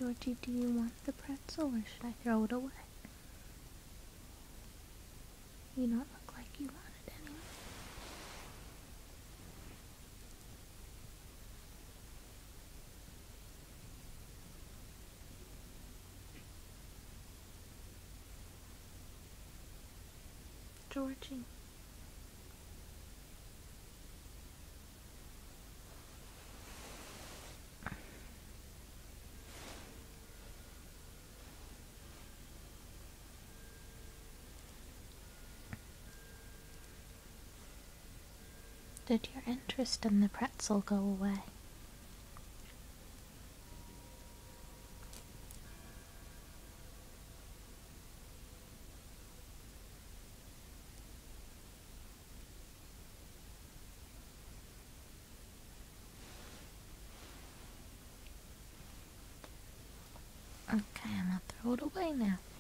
Georgie, do you want the pretzel or should I throw it away? You don't look like you want it anyway. Georgie. Did your interest in the pretzel go away? Okay, I'm gonna throw it away now.